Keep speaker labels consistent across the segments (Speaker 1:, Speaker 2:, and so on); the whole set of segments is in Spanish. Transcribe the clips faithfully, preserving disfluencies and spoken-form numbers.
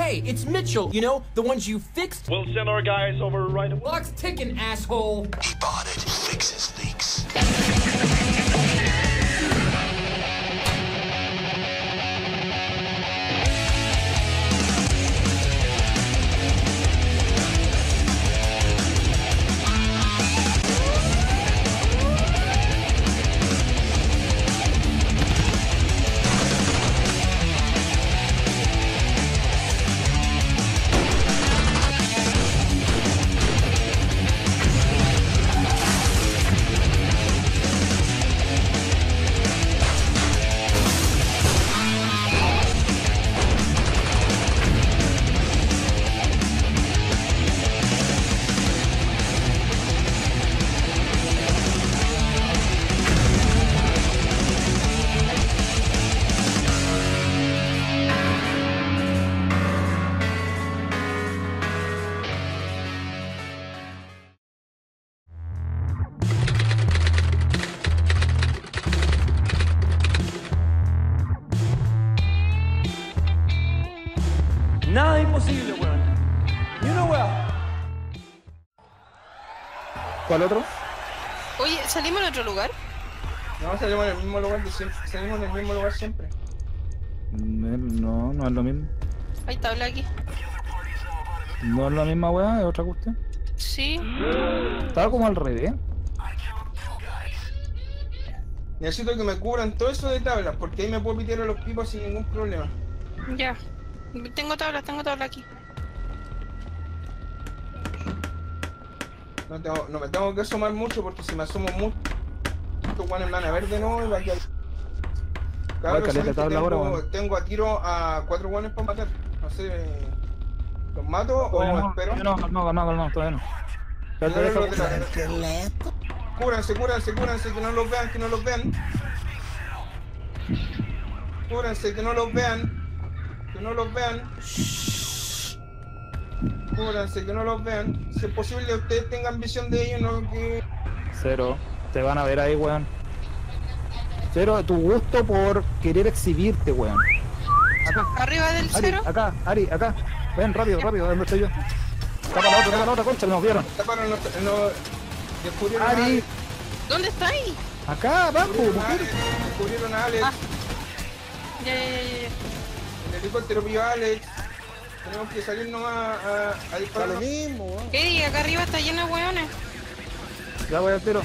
Speaker 1: Hey, it's Mitchell. You know, the ones you fixed?
Speaker 2: We'll send our guys over right away.
Speaker 1: Clock's ticking, asshole.
Speaker 3: He bought it. Fixes leaks.
Speaker 4: Nada imposible, weón. You know well.
Speaker 5: ¿Cuál otro?
Speaker 6: Oye, ¿salimos en otro lugar?
Speaker 7: No, salimos en el mismo lugar de siempre. Salimos en el mismo lugar siempre.
Speaker 5: No, no es lo mismo.
Speaker 6: Hay tabla aquí.
Speaker 5: No es la misma weá, es otra cuestión.
Speaker 6: Sí.
Speaker 5: Estaba como al revés.
Speaker 7: Necesito que me cubran todo eso de tablas, porque ahí me puedo pitear a los pipos sin ningún problema.
Speaker 6: Ya. Tengo tablas, tengo tabla aquí.
Speaker 7: No, tengo, no me tengo que asomar mucho, porque si me asomo mucho, estos guanes me van a ver de nuevo y va a quedar. Cabrón,
Speaker 5: caleta tabla
Speaker 7: tengo,
Speaker 5: ahora, bueno.
Speaker 7: tengo a tiro a cuatro guanes para matar. No sé, ¿los mato o
Speaker 5: no,
Speaker 7: espero?
Speaker 5: No, no, no, no, no, todavía no. Espérate,
Speaker 7: Pero
Speaker 5: deja-
Speaker 7: los de la- Cúbranse, cúbranse, cúbranse, que no los vean, que no los vean. Cúbranse, que no los vean. Que no los vean. Cúbranse, que no los vean. Si es posible, ustedes tengan visión de ellos, no que...
Speaker 5: Cero, te van a ver ahí, weón. Cero, tu gusto por querer exhibirte, weón. Acá,
Speaker 6: Arriba del
Speaker 5: Ari,
Speaker 6: cero.
Speaker 5: acá, Ari, acá. Ven, rápido, rápido, ¿dónde estoy yo? Tapa la otra, tapa la otra, concha, me nos vieron.
Speaker 7: Taparon los... los descubrieron a
Speaker 5: Ari,
Speaker 7: Alex.
Speaker 6: ¿Dónde está ahí?
Speaker 5: acá, abajo,
Speaker 7: Descubrieron a
Speaker 5: mujer.
Speaker 7: Alex. Descubrieron a Alex.
Speaker 6: Ah. Ya, ya, ya, ya.
Speaker 7: El helicóptero pilló a Alex. Tenemos que salir nomás a, a disparar.
Speaker 8: Lo mismo, weón.
Speaker 6: Ey, acá arriba está lleno de hueones.
Speaker 5: Ya voy al tiro.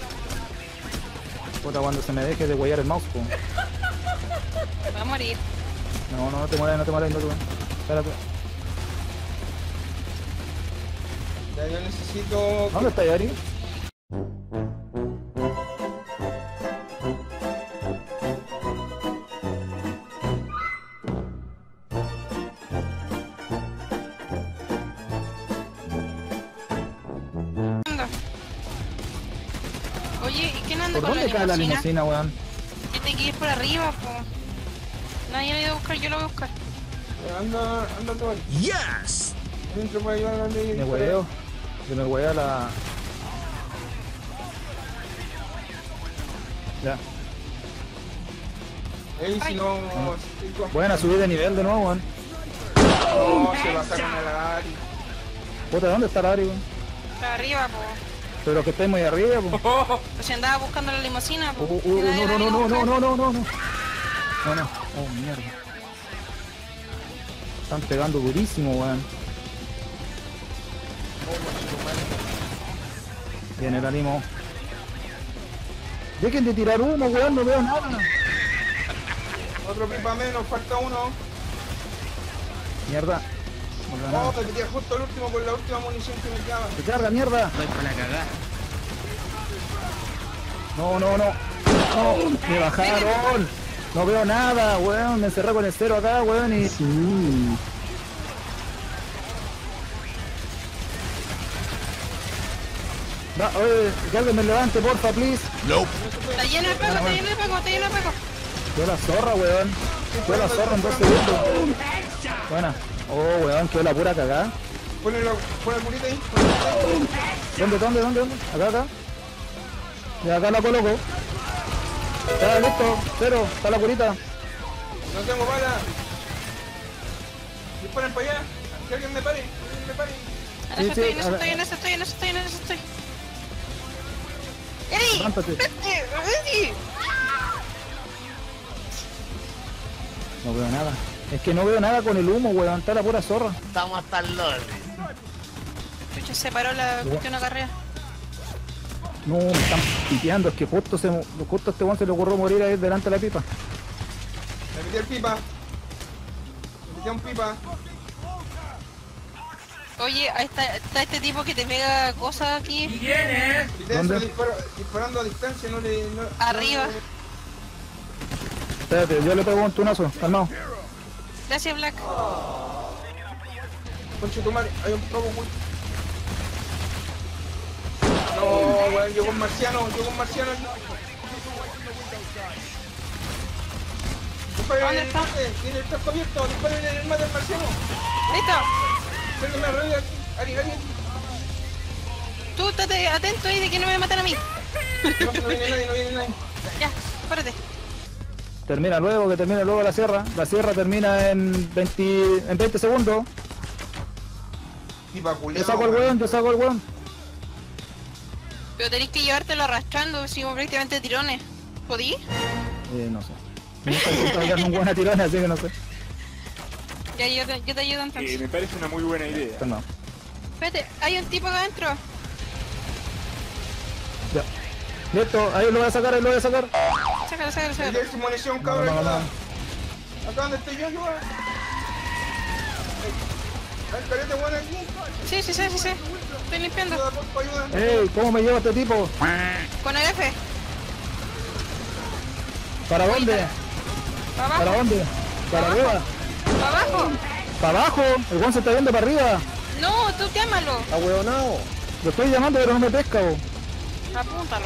Speaker 5: Puta, cuando se me deje de huellar el mouse, po.
Speaker 6: Va a morir.
Speaker 5: No, no, no te mueras, no te mueras, no te mueras. Espérate.
Speaker 7: Ya, yo necesito...
Speaker 5: ¿Dónde está Ari?
Speaker 6: Anda. Oye, ¿y quién anda
Speaker 5: ¿Por
Speaker 6: con la
Speaker 5: dónde cae la
Speaker 6: limusina?
Speaker 5: limusina, weón?
Speaker 6: Tiene que ir por arriba, po. Nadie la ha ido a buscar, yo la voy a buscar.
Speaker 7: Anda, anda todo.
Speaker 1: Yes!
Speaker 7: Dentro para ayudar a Alex.
Speaker 5: Me hueveo. Se me huevea la... Ya.
Speaker 7: Ey, si no...
Speaker 5: Buena, subí de nivel de nuevo, weón.
Speaker 7: No, se bajaron a la Ari.
Speaker 5: Puta, ¿dónde está la Ari, weón?
Speaker 6: Para arriba, po.
Speaker 5: Pero que estáis muy arriba, po.
Speaker 6: Pues si andaba buscando la limusina, po.
Speaker 5: Uh, uh,
Speaker 6: Y
Speaker 5: uh,
Speaker 6: nadie
Speaker 5: no,
Speaker 6: la
Speaker 5: no,
Speaker 6: vino a
Speaker 5: no, no,
Speaker 6: buscar.
Speaker 5: no, no, no, no. No, no. Oh, mierda. Están pegando durísimo, weón. Viene el ánimo. Dejen de tirar humo, weón, no veo nada.
Speaker 7: Otro pipa menos, falta uno.
Speaker 5: Mierda. No veo
Speaker 7: Oh,
Speaker 5: nada.
Speaker 7: me metí justo el último con la última munición que me quedaba.
Speaker 5: Se carga, mierda.
Speaker 1: Voy para la cagada.
Speaker 5: No, no, no. No, me bajaron. No veo nada, weón. Me encerré con el cero acá, weón. Y... Sí. Va, oye, que alguien me levante, porfa, please.
Speaker 6: Está lleno de paco, está lleno de paco, está lleno de paco.
Speaker 5: Quedó la zorra, weón. Quedó la zorra en dos segundos. Buena. Oh, weón, quedó la pura cagada.
Speaker 7: Ponle la, pon la curita ahí.
Speaker 5: ¿Dónde, dónde, dónde, dónde? Acá, acá. Y acá la coloco. Ya, listo. Cero. Está la curita.
Speaker 7: No tengo bala. Disparen para allá. Que alguien me pare. Que alguien me pare.
Speaker 6: En
Speaker 5: Sí,
Speaker 6: eso estoy,
Speaker 5: sí,
Speaker 6: en eso
Speaker 5: a ver.
Speaker 6: estoy, en eso estoy, en eso estoy, en eso estoy. ¡Eddie!
Speaker 5: Levántate.
Speaker 6: ¡Eddie!
Speaker 5: No veo nada. Es que no veo nada con el humo, weón. Está la pura zorra.
Speaker 8: Estamos hasta el lobby.
Speaker 6: Chucha, se paró la cuestión acarrea.
Speaker 5: No, me están piteando. Es que justo, se, justo a este weón se le ocurrió morir ahí delante de la pipa.
Speaker 7: Me metí el pipa. Me metí a un pipa.
Speaker 6: Oye, ahí está, está este tipo que te pega cosas aquí.
Speaker 7: Y tenso,
Speaker 5: ¿Dónde?
Speaker 7: disparo, disparando a distancia, no le... No,
Speaker 6: Arriba.
Speaker 5: Espérate, yo le pego un tunazo. Calmado.
Speaker 6: Gracias, Black.
Speaker 7: Conche tu madre, hay un pavo muy... No, weón, llegó un marciano, llegó un marciano aquí. Disparen
Speaker 6: ¿Dónde
Speaker 7: en el
Speaker 6: está?
Speaker 7: mate, tiene el casco abierto, disparen en el mate al marciano.
Speaker 6: ¡Listo!
Speaker 7: Sáquenme arriba aquí, Ari, Ari.
Speaker 6: Tú estate atento ahí de que no me matan a mí.
Speaker 7: No, no viene nadie, no viene nadie.
Speaker 6: Ya, párate.
Speaker 5: Termina luego, que termina luego la sierra. La sierra termina en veinte, en veinte segundos.
Speaker 7: Pipa
Speaker 5: Yo
Speaker 7: culiao,
Speaker 5: saco el weón, yo saco el weón.
Speaker 6: Pero tenéis que llevártelo arrastrando, si como prácticamente tirones. ¿Podí?
Speaker 5: Eh, no sé. Nunca he intentado darme un buena tirona, así que no sé.
Speaker 6: Ya, yo te, yo te ayudo entonces.
Speaker 9: me parece una muy buena idea.
Speaker 5: Calmado.
Speaker 6: Espérate, hay un tipo acá adentro.
Speaker 5: Ya. Listo, ahí lo voy a sacar, ahí lo voy a sacar.
Speaker 6: Sácalo, sácalo, sácalo.
Speaker 7: Tiene su munición, cabrón,
Speaker 5: No, no, no,
Speaker 7: ayuda.
Speaker 5: no.
Speaker 7: Acá donde estoy yo, ayuda. Hay el carete bueno aquí.
Speaker 6: Sí, sí, sí, sí, sí. Estoy limpiando.
Speaker 7: Ayuda, porfa, ayuda.
Speaker 5: Ey, ¿cómo me lleva este tipo?
Speaker 6: Con el F.
Speaker 5: ¿Para dónde?
Speaker 6: Para
Speaker 5: ¿Para
Speaker 6: abajo.
Speaker 5: dónde? ¿Para arriba?
Speaker 6: Para abajo.
Speaker 5: ¿Para abajo? El weón se está viendo para arriba.
Speaker 6: No, tú llámalo.
Speaker 5: Está huevonao. Lo estoy llamando pero no me pesca, bo.
Speaker 6: Apúntalo.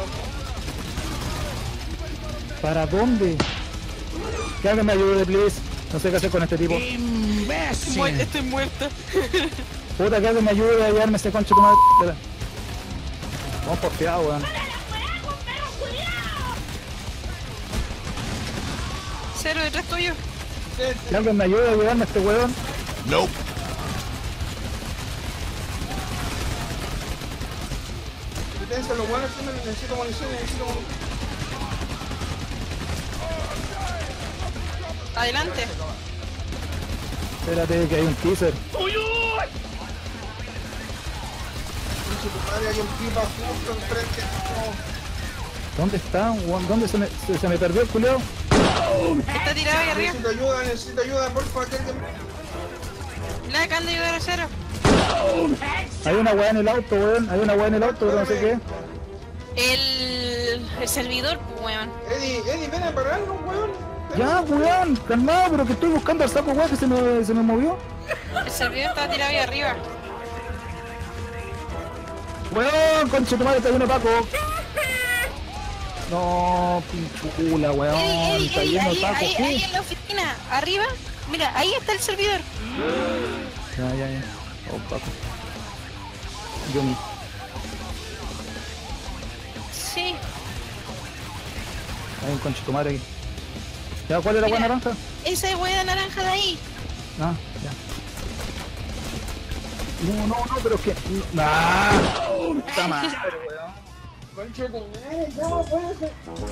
Speaker 5: ¿Para dónde? Que alguien me ayude, please. No sé qué hacer con este tipo.
Speaker 6: Mu- Estoy muerta.
Speaker 5: Puta, que alguien me ayude a llevarme ese concho de tu madre. Espera. Vamos porteado, weón.
Speaker 6: Cero detrás tuyo.
Speaker 5: Que alguien me ayude a llevarme a este weón.
Speaker 3: Nope.
Speaker 7: Deténse los buenos, que necesito munición, necesito munición.
Speaker 6: Adelante.
Speaker 5: Espérate, que hay un teaser.
Speaker 7: Conche tu madre, hay un pipa justo enfrente. No.
Speaker 5: ¿Dónde está, weón? ¿Dónde se me, se, se me perdió el culeo?
Speaker 6: Está tirado ahí arriba.
Speaker 7: Necesito ayuda, necesito ayuda, porfa, que alguien...
Speaker 6: Black, anda a ayudar a Cero.
Speaker 5: Hay una weá en el auto, weón. Hay una weá en el auto, pero no sé qué.
Speaker 6: El, el servidor, pues, weón.
Speaker 7: Eddie, Eddie, ven a pararlo, weón.
Speaker 5: Ya, weón, calmado, pero que estoy buscando al saco weón que se me, se me movió.
Speaker 6: El servidor está tirado ahí arriba.
Speaker 5: Weón, concha tu madre, está lleno de Paco. No, pinchula, weón.
Speaker 6: Eddie, Eddie,
Speaker 5: Está
Speaker 6: Eddie,
Speaker 5: lleno de
Speaker 6: ahí,
Speaker 5: Paco.
Speaker 6: ahí,
Speaker 5: ¿Qué?
Speaker 6: ahí en la oficina, arriba. Mira, ahí está el servidor.
Speaker 5: Ya, ya, ya. Oh, Paco. Yumi.
Speaker 6: Sí.
Speaker 5: Hay un concha tu madre aquí. ¿Ya cuál es la
Speaker 6: Mira.
Speaker 5: weá naranja?
Speaker 6: Esa hueá naranja de ahí.
Speaker 5: Ah, ya. No, no, no, pero es que. ¡Ah! Puta madre, weón.
Speaker 7: Conche tu madre, ¿cómo puede ser?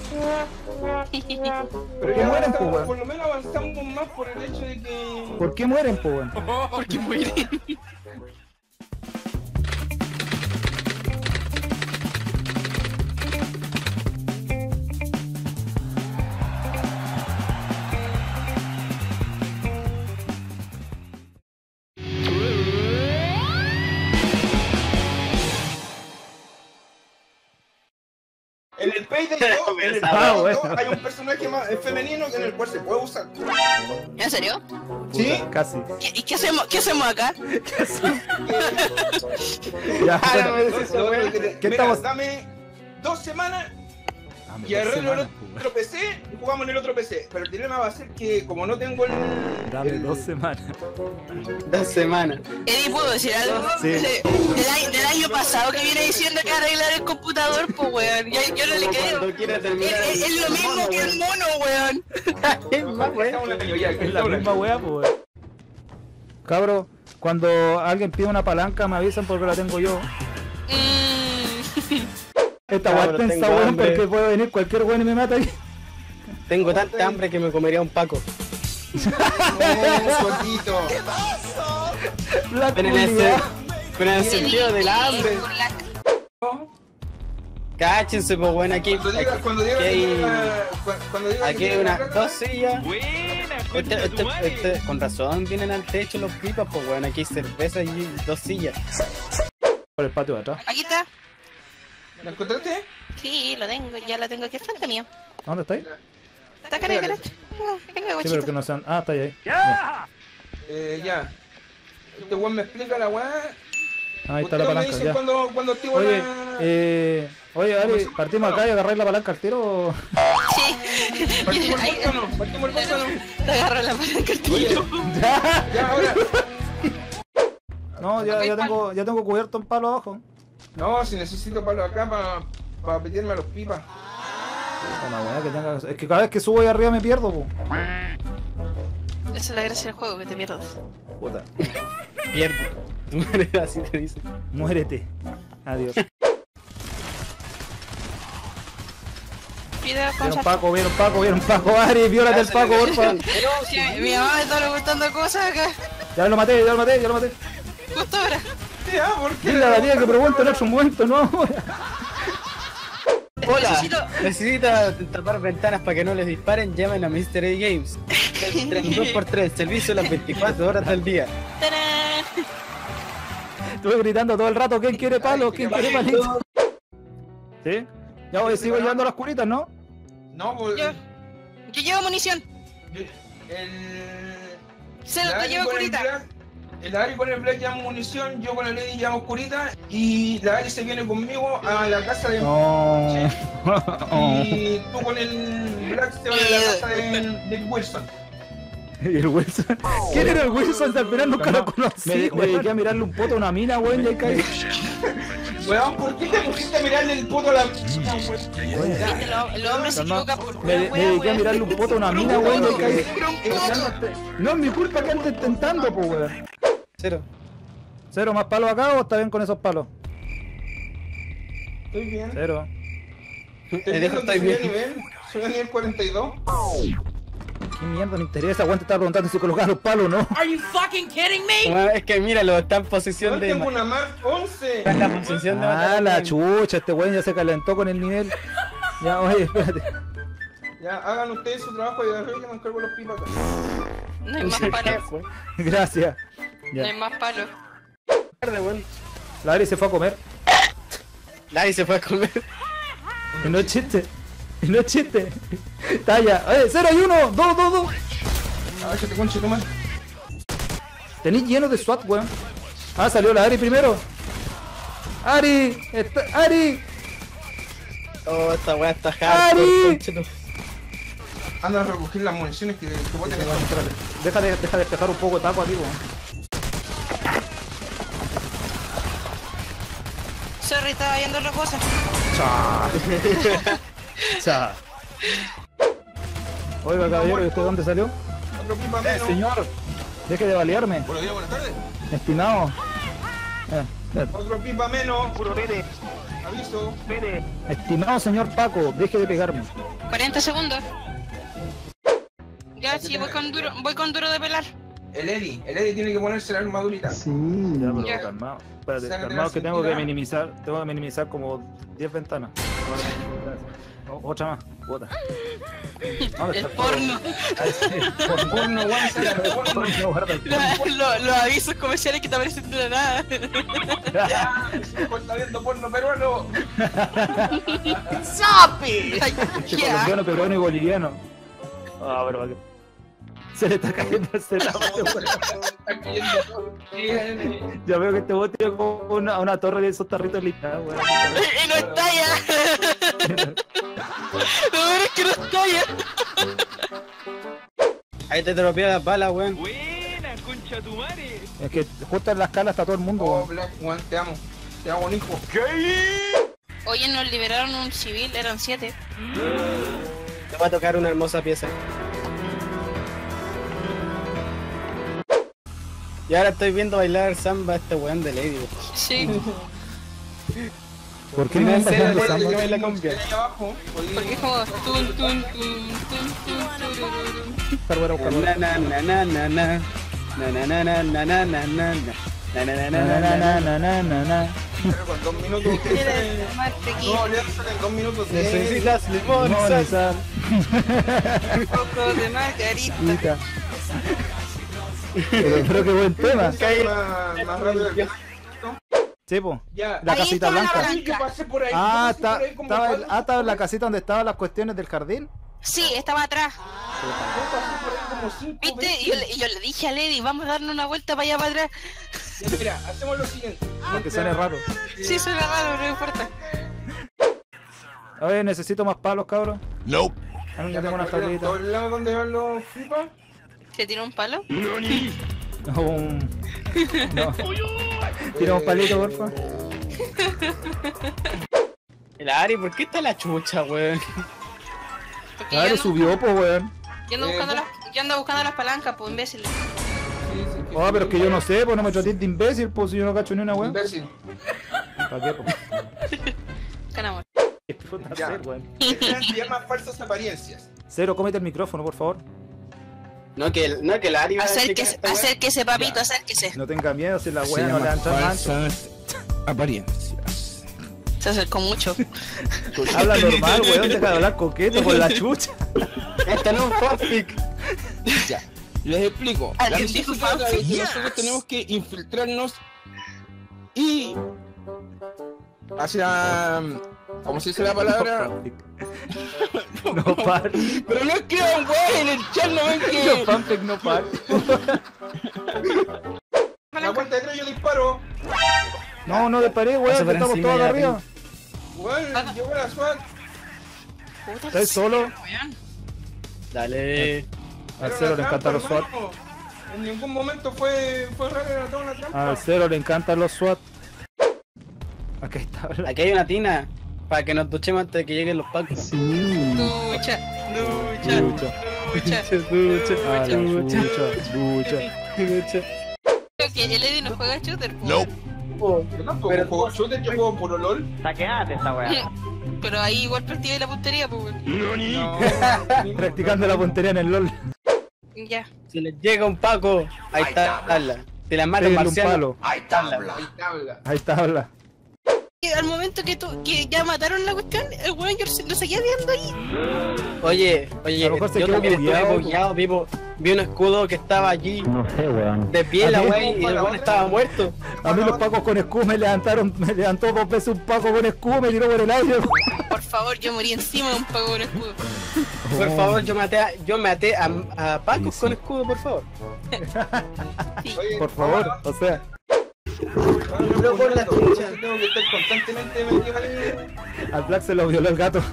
Speaker 5: ¿Por
Speaker 7: Pero
Speaker 5: qué
Speaker 7: ya
Speaker 5: mueren, po,
Speaker 7: avanzamos,
Speaker 5: weón?
Speaker 7: por lo menos avanzamos más por el hecho de que...
Speaker 5: ¿Por qué mueren, po, weón?
Speaker 6: Porque mueren.
Speaker 7: En el Payday dos, en el
Speaker 5: Ah,
Speaker 7: Payday
Speaker 5: bueno.
Speaker 7: dos hay un personaje más es femenino en el cual se puede usar.
Speaker 6: ¿En serio?
Speaker 7: ¿Sí?
Speaker 5: Casi.
Speaker 6: ¿Y qué hacemos, qué hacemos acá?
Speaker 5: Ya,
Speaker 7: Ah,
Speaker 5: bueno.
Speaker 7: no, es eso, weón.
Speaker 5: ¿Qué
Speaker 7: Mira,
Speaker 5: estamos?
Speaker 7: dame dos semanas
Speaker 5: Dame
Speaker 7: y
Speaker 5: dos
Speaker 7: arreglo el
Speaker 5: semanas, po,
Speaker 7: otro P C y jugamos en el otro P C. Pero el dilema va a ser que como no tengo el...
Speaker 5: weón. Dame
Speaker 7: el-
Speaker 5: dos semanas.
Speaker 8: Dos semanas.
Speaker 6: Eddie, ¿puedo decir algo?
Speaker 5: Sí.
Speaker 6: Del, año, del año pasado que viene diciendo que arreglar el computador, pues, weón. Yo, yo no le creo.
Speaker 8: Cuando quiera
Speaker 6: Es,
Speaker 8: terminar
Speaker 6: es- es lo mismo que el mono, weón.
Speaker 8: Es más, weón.
Speaker 7: Estamos en el año ya,
Speaker 5: Es la
Speaker 7: estamos en el
Speaker 5: misma
Speaker 7: año.
Speaker 5: weá, po, weón. Cabro, cuando alguien pide una palanca me avisan porque la tengo yo.
Speaker 6: Mm.
Speaker 5: Esta
Speaker 8: Cabro,
Speaker 5: weá tensa,
Speaker 8: tengo
Speaker 5: weón,
Speaker 8: hambre.
Speaker 5: porque puede venir cualquier weón y me mata aquí.
Speaker 8: Tengo tanta hambre que me comería un Paco.
Speaker 7: No, Sotito.
Speaker 5: La
Speaker 8: Pero en el,
Speaker 5: culiao.
Speaker 8: pero en el sentido del hambre.
Speaker 6: Con la-
Speaker 8: Cáchense, pues bueno, aquí,
Speaker 7: Cuando diga,
Speaker 8: aquí,
Speaker 7: cuando diga
Speaker 8: aquí
Speaker 7: que
Speaker 8: hay,
Speaker 7: tiene una- cu- cuando diga que
Speaker 8: aquí
Speaker 7: tiene
Speaker 8: hay
Speaker 7: una
Speaker 8: unas
Speaker 7: plata,
Speaker 8: dos sillas.
Speaker 4: Buena,
Speaker 8: Este,
Speaker 4: concha
Speaker 8: este,
Speaker 4: tu madre.
Speaker 8: este, con razón vienen al techo los pipas, pues bueno, aquí hay cerveza y dos sillas.
Speaker 5: Por el patio de atrás.
Speaker 6: Aquí está.
Speaker 7: ¿la encontraste?
Speaker 6: Sí, lo tengo, ya lo tengo aquí al frente mío.
Speaker 5: ¿Dónde estáis?
Speaker 6: Está cara de caracho. Ah, Venga,
Speaker 5: Sí,
Speaker 6: guachito.
Speaker 5: pero que no sean. Ah, está ahí. ahí.
Speaker 7: Eh, ya. Este weón me explica la weá.
Speaker 5: Ahí está la
Speaker 7: Ustedes me
Speaker 5: palanca,
Speaker 7: dicen
Speaker 5: ya.
Speaker 7: cuando, cuando activo
Speaker 5: Oye,
Speaker 7: la...
Speaker 5: eh. Oye, Ari, partimos acá y agarráis la palanca al tiro o.
Speaker 6: Sí.
Speaker 7: ¿Partimos el
Speaker 6: Ahí-
Speaker 7: golpe o no? ¿Partimos el golpe o no?
Speaker 6: Te agarro la palanca al tiro.
Speaker 5: ¡Ya!
Speaker 7: Ya, ahora.
Speaker 5: No, ya, ya tengo, ya tengo cubierto un palo abajo.
Speaker 7: No, si necesito palo acá para pa meterme a los pipas.
Speaker 5: Una weá que tenga. Es que cada vez que subo ahí arriba me pierdo, po.
Speaker 6: Esa es la gracia del juego, que te pierdas.
Speaker 5: Puta.
Speaker 8: Pierdo. Tu madre así te dice.
Speaker 5: Muérete. Adiós.
Speaker 6: Video con
Speaker 5: Vieron
Speaker 6: salsa.
Speaker 5: Paco, vieron Paco, vieron Paco, Ari, viólate el Paco, porfa.
Speaker 6: Sí, mi mamá me está preguntando cosas acá.
Speaker 5: Ya lo maté, ya lo maté, ya lo maté.
Speaker 6: Justo ahora.
Speaker 7: Ya, ¿por qué?
Speaker 5: Dile a la tía que pregunte en otro momento, no ahora.
Speaker 8: Hola,
Speaker 6: Necesito-
Speaker 8: necesita tapar ventanas para que no les disparen, llamen a mister A Games. dos por tres, servicio las veinticuatro horas del día.
Speaker 6: ¡Tarán!
Speaker 5: Estuve gritando todo el rato, ¿quién quiere palo? ¿Quién quiere palito? ¿Sí? Ya voy, sigo llevando las curitas, ¿no?
Speaker 7: No, pues...
Speaker 6: Yo, yo llevo munición.
Speaker 7: yo- El...
Speaker 6: Cero,
Speaker 7: la
Speaker 6: te
Speaker 7: Ari
Speaker 6: llevo
Speaker 7: con el
Speaker 6: curita.
Speaker 7: Black- El Ari con el Black llevamos munición, yo con el Eddie llevamos curita y la Ari se viene conmigo a la casa de...
Speaker 5: No.
Speaker 7: Y tú con el Black te vas a la casa de, de Wilson.
Speaker 5: ¿Y el Wilson? ¿Quién era el Wilson? Al final nunca lo conocí. Me, me dediqué a mirarle un poto a una mina, weón, y ahí caí.
Speaker 7: Weón, ¿por qué te pusiste a mirarle el poto a la...
Speaker 6: Viste, los los hombres se
Speaker 5: Calma.
Speaker 6: equivocan por
Speaker 5: Me,
Speaker 6: pura
Speaker 5: me
Speaker 6: wea,
Speaker 5: dediqué a
Speaker 6: weón.
Speaker 5: mirarle un poto a una mina, weón, y ahí caí.
Speaker 6: Pero un poco.
Speaker 5: No es mi culpa que andes tentando, po, weón.
Speaker 8: Cero.
Speaker 5: ¿Cero más palos acá o está bien con esos palos?
Speaker 7: Estoy bien.
Speaker 5: Cero.
Speaker 7: Te
Speaker 8: dejo,
Speaker 7: digo que
Speaker 8: estoy
Speaker 7: soy a
Speaker 8: bien.
Speaker 7: nivel, soy a nivel cuarenta y dos.
Speaker 5: ¿Qué mierda me interesa? Weón, te estaba preguntando si colocaba los palos o no.
Speaker 1: Are you fucking kidding me?
Speaker 8: Bueno, es que míralo, está en posición
Speaker 7: Yo
Speaker 8: de.
Speaker 7: tengo una Mark once.
Speaker 8: Está en la posición de.
Speaker 5: Ah, la
Speaker 8: matar.
Speaker 5: chucha, este weón ya se calentó con el nivel. Ya, oye, espérate.
Speaker 7: Ya, hagan ustedes su trabajo y de yo me encargo los pipas acá.
Speaker 6: No hay más palos.
Speaker 5: Gracias.
Speaker 6: No hay
Speaker 5: Ya.
Speaker 6: más palos.
Speaker 8: Tarde, weón.
Speaker 5: La Ari se fue a comer.
Speaker 8: Nadie se fue a comer.
Speaker 5: Y no es chiste. Y no es chiste. Talla. Oye, cero y uno. Dos, dos, dos.
Speaker 7: A ver, que te conche tu madre.
Speaker 5: Tenís lleno de SWAT, weón. Ah, salió la Ari primero. Ari. Está... Ari.
Speaker 8: Oh, esta weá está
Speaker 5: Ari.
Speaker 8: hardcore, conchetum.
Speaker 7: Anda a recoger las municiones que que boten
Speaker 5: Weón,
Speaker 7: en
Speaker 5: espérate. Deja de, deja de despejar un poco de taco aquí, weón.
Speaker 6: Sorry, estaba viendo otra cosa.
Speaker 5: Cha. Oiga, caballero, ¿y usted dónde salió?
Speaker 7: otro pipa
Speaker 5: Eh,
Speaker 7: menos.
Speaker 5: señor, deje de balearme.
Speaker 7: Buenos días, buenas tardes.
Speaker 5: Estimado. Eh, espérate.
Speaker 7: Otro pipa menos. Puro pene. Aviso.
Speaker 5: Estimado señor Paco, deje de pegarme.
Speaker 6: cuarenta segundos. Ya, sí, voy con duro, voy con duro de pelar.
Speaker 7: El Eddie. El Eddie tiene que ponerse la armadurita.
Speaker 5: Sí, ya, pero
Speaker 6: Ya.
Speaker 5: calmado. Espérate,
Speaker 7: Sácate
Speaker 5: calmado
Speaker 7: la
Speaker 5: que tengo que
Speaker 7: cintura.
Speaker 5: minimizar, tengo que minimizar como diez ventanas. O- otra más, bota. ¿Dónde
Speaker 6: El
Speaker 5: está
Speaker 6: porno.
Speaker 5: Por porno, weón, saca el porno, no, guarda el porno.
Speaker 6: Lo- Los avisos comerciales que te aparecen de la nada.
Speaker 7: Ya, ese hijo está viendo porno peruano.
Speaker 6: ¡Sapi!
Speaker 5: Este colombiano, peruano y boliviano. Ah, pero va que- se le está cayendo el setup, weón.
Speaker 7: Está cayendo todo. Bien.
Speaker 5: Ya veo que este bote tiene como una, una torre de esos tarritos listas, weón.
Speaker 6: Y no está ya. Lo peor es que no está ya.
Speaker 8: Ahí te dropeé las balas, weón.
Speaker 4: Buena, concha tu madre.
Speaker 5: Es que justo en la escala está todo el mundo,
Speaker 7: Oh,
Speaker 5: weón.
Speaker 7: Black One, te amo. Te amo, hijo.
Speaker 6: Oye, nos liberaron un civil, eran siete.
Speaker 8: Te va a tocar una hermosa pieza. Y ahora estoy viendo bailar samba a este weón de Lady. weón.
Speaker 6: Sí,
Speaker 5: ¿Por qué
Speaker 8: No,
Speaker 5: no
Speaker 8: en
Speaker 5: me
Speaker 8: serio,
Speaker 5: bailando
Speaker 8: le-
Speaker 5: samba?
Speaker 8: le- baila cumbia.
Speaker 7: Ahí abajo, podía-
Speaker 6: porque es como tun tun tun tun tun turururun.
Speaker 5: Carbuero, carbuero.
Speaker 8: Na na na na na na. Na na na na na na na na na. Na na na na
Speaker 5: Na,
Speaker 8: na
Speaker 5: na,
Speaker 8: na
Speaker 5: na, na, na, na.
Speaker 7: Pero con dos minutos ustedes salen- No, le salen dos minutos de
Speaker 8: Necesitas limón,
Speaker 5: No,
Speaker 8: sal.
Speaker 5: ni sal.
Speaker 6: Un poco de margarita.
Speaker 5: Chica. Pero, pero qué buen tema.
Speaker 7: más, más rápido.
Speaker 5: Sí, po.
Speaker 7: Ya.
Speaker 5: La
Speaker 6: Ahí
Speaker 5: casita
Speaker 6: estaba la
Speaker 5: blanca.
Speaker 6: blanca.
Speaker 7: Yo pasé por ahí.
Speaker 5: Ah,
Speaker 7: yo pasé
Speaker 5: está,
Speaker 7: por ahí como
Speaker 5: estaba,
Speaker 7: cuatro
Speaker 5: ah, estaba en la
Speaker 7: veces.
Speaker 5: casita donde estaban las cuestiones del jardín.
Speaker 6: Sí, estaba atrás.
Speaker 7: Yo pasé por ahí como cinco
Speaker 6: ¿Viste?
Speaker 7: veces.
Speaker 6: Y yo, le- y yo le dije a Lady, vamos a darnos una vuelta para allá para atrás.
Speaker 7: Ya, mira, hacemos lo siguiente.
Speaker 5: Aunque suene raro.
Speaker 6: Sí, suena raro, no importa.
Speaker 5: A ver, necesito más palos, cabros.
Speaker 3: Nope.
Speaker 5: A mí
Speaker 7: Ya
Speaker 5: no tengo
Speaker 7: me
Speaker 5: una
Speaker 7: acuerdo,
Speaker 5: tablita.
Speaker 7: ¿todos lados donde van los flipas?
Speaker 6: ¿Se tiró un palo?
Speaker 5: No, un... No. Tira un palito, porfa.
Speaker 8: El Ari, ¿por qué está la chucha, weón?
Speaker 6: Porque yo
Speaker 5: Claro,
Speaker 6: ando,
Speaker 5: subió, po, weón.
Speaker 6: yo ando
Speaker 7: Eh,
Speaker 6: buscando
Speaker 7: ¿no?
Speaker 6: las, yo ando buscando las palancas, pues imbécil.
Speaker 7: Sí, sí, que
Speaker 5: Ah,
Speaker 7: sí.
Speaker 5: pero es que yo no sé, pues no me trates de imbécil, pues si yo no cacho ni una weón.
Speaker 7: Imbécil.
Speaker 5: ¿Para qué, pues?
Speaker 6: Ganamos.
Speaker 5: ¿Qué puta
Speaker 7: Ya.
Speaker 5: hacer, weón?
Speaker 7: Estas se llaman falsas apariencias.
Speaker 5: Cero, cómete el micrófono, por favor.
Speaker 8: No que el, no que el Ari va a decir que
Speaker 6: Acérquese,
Speaker 8: esta weá-
Speaker 6: acérquese, papito, acérquese.
Speaker 5: No tenga miedo si la weá no le entra mancho.
Speaker 3: apariencias.
Speaker 6: Se acercó mucho.
Speaker 5: Habla normal, weón, deja de hablar coqueto con la chucha.
Speaker 8: Esta no es un fanfic.
Speaker 9: Ya, les explico.
Speaker 6: Ah,
Speaker 9: La
Speaker 6: les
Speaker 9: misión
Speaker 6: dijo
Speaker 9: se trata de que
Speaker 6: fanfic.
Speaker 9: nosotros tenemos que infiltrarnos y hacia... ¿Cómo se dice la palabra?
Speaker 5: No par.
Speaker 9: Pero no escriban weón en el chat, no ven
Speaker 5: Los
Speaker 9: que...
Speaker 5: fanfic no par.
Speaker 7: La cuenta de tres yo disparo.
Speaker 5: No, no disparé, weón,
Speaker 8: Pasa
Speaker 5: que
Speaker 8: por
Speaker 5: estamos
Speaker 8: encima
Speaker 5: todos
Speaker 8: ya,
Speaker 5: acá arriba.
Speaker 7: Weón, llegó la SWAT.
Speaker 6: Puta,
Speaker 5: ¿Estás solo?
Speaker 6: weón.
Speaker 8: Dale.
Speaker 5: Al
Speaker 7: Era
Speaker 5: cero
Speaker 7: una
Speaker 5: le encantan los
Speaker 7: trampa,
Speaker 5: SWAT.
Speaker 7: hermano. En ningún momento fue, fue raro, era toda una trampa.
Speaker 5: Al cero le encantan los SWAT. Acá está.
Speaker 8: Aquí hay una tina para que nos duchemos antes de que lleguen los pacos.
Speaker 6: Ducha, ducha,
Speaker 5: Ducha.
Speaker 6: ducha.
Speaker 5: A la
Speaker 8: Ducha.
Speaker 5: chucha, ducha.
Speaker 8: Ducha.
Speaker 6: Creo que el Eddie no juega shooter, pues.
Speaker 3: Nope.
Speaker 7: Yo tampoco
Speaker 8: Pero-
Speaker 7: juego shooter, yo juego puro LOL.
Speaker 6: Pero ahí igual practiqué la puntería, pues. weón.
Speaker 7: No,
Speaker 5: Practicando la puntería en el LOL.
Speaker 6: Ya.
Speaker 8: Si les llega un paco, ahí está tabla. Si las mata un
Speaker 5: Pégale un
Speaker 8: marciano,
Speaker 5: palo.
Speaker 3: Hay tabla.
Speaker 7: Ahí tabla.
Speaker 5: Ahí está, habla.
Speaker 6: Y al momento que tú, que ya mataron la cuestión, el weón yo lo seguía viendo ahí.
Speaker 8: Oye, oye,
Speaker 5: A lo mejor se
Speaker 8: yo
Speaker 5: quedó
Speaker 8: también estuve
Speaker 5: bugueado.
Speaker 8: bugueado, vi, vi un escudo que estaba allí
Speaker 5: No sé, weón.
Speaker 8: de pie la
Speaker 5: A mí-
Speaker 8: wey y el weón estaba muerto.
Speaker 5: A mí los pacos con escudo me levantaron, me levantó dos veces un paco con escudo, me tiró por el aire.
Speaker 6: Por favor, yo morí encima de un pago con escudo.
Speaker 8: Por favor, yo maté a, yo maté a, a pacos con escudo, por favor.
Speaker 7: Oye,
Speaker 5: Por favor,
Speaker 7: ahora,
Speaker 5: o sea,
Speaker 7: ahora me
Speaker 8: por la
Speaker 7: pregunto,
Speaker 8: chucha.
Speaker 7: si tengo que estar constantemente metido ahí.
Speaker 5: al Black se lo violó el gato.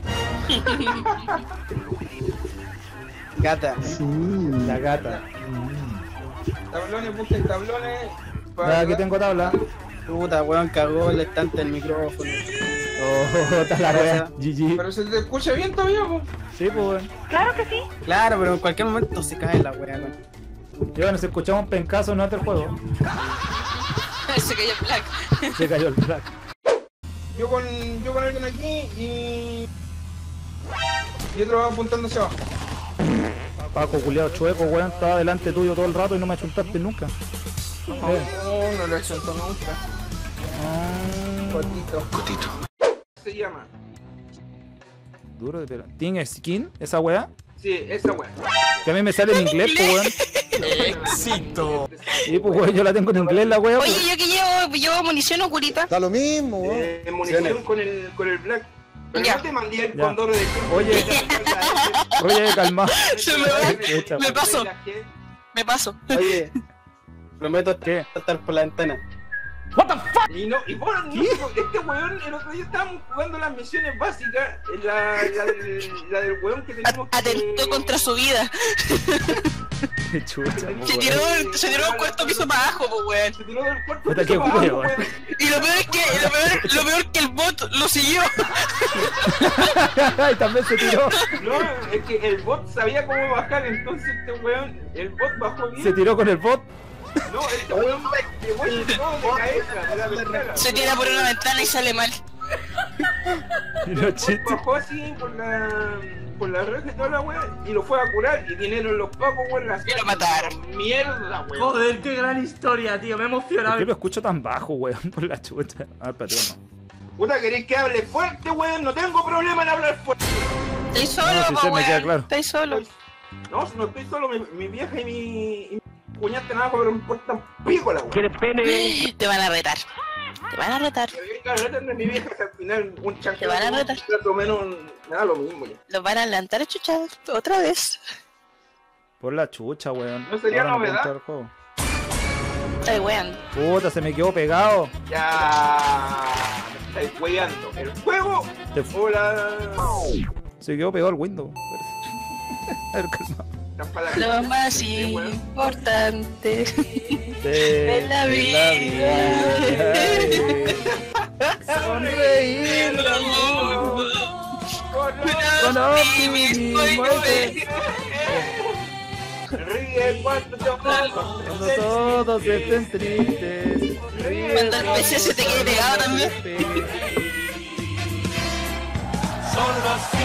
Speaker 8: Gata.
Speaker 5: La gata.
Speaker 7: Tablones, busquen tablones.
Speaker 5: Ya, aquí tengo tabla.
Speaker 8: Puta, weón, cagó el estante del micrófono.
Speaker 5: Oh, está la wea. G G.
Speaker 7: Pero se te escucha bien todavía, po.
Speaker 5: Sí, pues, weón.
Speaker 8: Claro, pero en cualquier momento se cae la wea, weón.
Speaker 5: Y bueno, si escuchamos un pencazo, no es del juego.
Speaker 6: Se cayó el Black.
Speaker 5: Se cayó el Black.
Speaker 7: Yo con, yo con alguien aquí y. Y otro va apuntando hacia abajo.
Speaker 5: Paco, culiado chueco, weón, estaba delante tuyo todo el rato y no me achuntaste nunca.
Speaker 7: No, no lo he hecho nunca.
Speaker 5: Ah,
Speaker 7: Cortito.
Speaker 3: Cotito.
Speaker 7: Se llama.
Speaker 5: duro de pelo. ¿Tiene skin esa weá?
Speaker 7: Sí, esa weá.
Speaker 5: Que a mí me sale en inglés, pues, weón.
Speaker 3: Éxito.
Speaker 5: Sí, pues, weón, yo la tengo en inglés la weá.
Speaker 6: Oye,
Speaker 5: Pues.
Speaker 6: yo que llevo, llevo munición o curita.
Speaker 3: Da lo mismo, weón.
Speaker 7: Eh, munición con el, con el black. Pero
Speaker 6: Ya.
Speaker 7: no te mandé el
Speaker 5: Ya.
Speaker 7: condor de
Speaker 5: Oye, oye, calma.
Speaker 6: Se me va.
Speaker 5: Echa,
Speaker 6: Me
Speaker 5: weón.
Speaker 6: paso, me paso.
Speaker 8: Oye, prometo
Speaker 5: ¿Qué?
Speaker 8: estar por la ventana.
Speaker 7: Y no, y bueno, no, este weón, el otro día estábamos jugando las misiones básicas, la, la, del, la del weón que teníamos que...
Speaker 6: Atentó contra su vida.
Speaker 5: Qué chucha, pues,
Speaker 6: Se
Speaker 5: weón.
Speaker 6: tiró, se tiró un cuarto piso para abajo, pues, weón.
Speaker 7: Se tiró del cuerpo.
Speaker 5: Puta, qué
Speaker 7: abajo,
Speaker 5: weón.
Speaker 7: weón.
Speaker 6: Y lo peor es que, lo peor, lo peor que el bot lo siguió.
Speaker 5: Y también se tiró.
Speaker 7: No, es que el bot sabía cómo bajar, entonces este weón, el bot bajó bien.
Speaker 5: Se tiró con el bot.
Speaker 7: No, este weón llegó y se todo de cabeza, de la ventana.
Speaker 6: Se tira por una ventana y sale mal.
Speaker 5: Los chistes.
Speaker 7: Bajó así por la... por la red de toda la wea y lo fue a curar y vinieron los pacos, weón, la
Speaker 6: Y lo mataron.
Speaker 7: Mierda, weón.
Speaker 1: Joder, qué gran historia, tío. Me he
Speaker 5: ¿Por
Speaker 1: emocionado.
Speaker 5: qué lo escucho tan bajo, weón? Por la chucha. A ver, espérate, no.
Speaker 7: Puta, ¿queréis que hable fuerte, weón? No tengo problema en hablar fuerte.
Speaker 6: Estoy solo,
Speaker 5: No, si
Speaker 6: po,
Speaker 5: se me queda
Speaker 6: weón.
Speaker 5: claro.
Speaker 6: Estoy solo.
Speaker 7: No, si no estoy solo, mi, mi vieja y mi, y mi cuñada nada, pero me importan pico la weón.
Speaker 8: ¿Quieres pene?
Speaker 6: Te van a retar. Te van a retar.
Speaker 7: Que venga a retarme a mi vieja, que al final un chanco.
Speaker 6: Te van a retar.
Speaker 7: Lo menos, me da lo mismo ya.
Speaker 6: Los van a levantar a chuchar otra vez.
Speaker 5: Por la chucha, weón.
Speaker 7: ¿No sería
Speaker 5: Ahora no puedo
Speaker 7: novedad?
Speaker 5: entrar al juego.
Speaker 6: Estoy weón.
Speaker 5: Puta, se me quedó pegado.
Speaker 7: Ya. Me estáis weyando. ¿El juego?
Speaker 5: Te fu-
Speaker 7: O la.
Speaker 5: Se quedó pegado el window. A ver, calma.
Speaker 7: Las palabras.
Speaker 6: Lo más
Speaker 7: Sí, weón.
Speaker 6: importante
Speaker 5: De,
Speaker 6: de la vida.
Speaker 5: Sonreír. Con optimismo y
Speaker 7: Ríe cuando te
Speaker 5: cuando todos estén tristes. Ríe
Speaker 6: Cuando el P C se te quede pegado también.
Speaker 5: despegue.
Speaker 1: Son los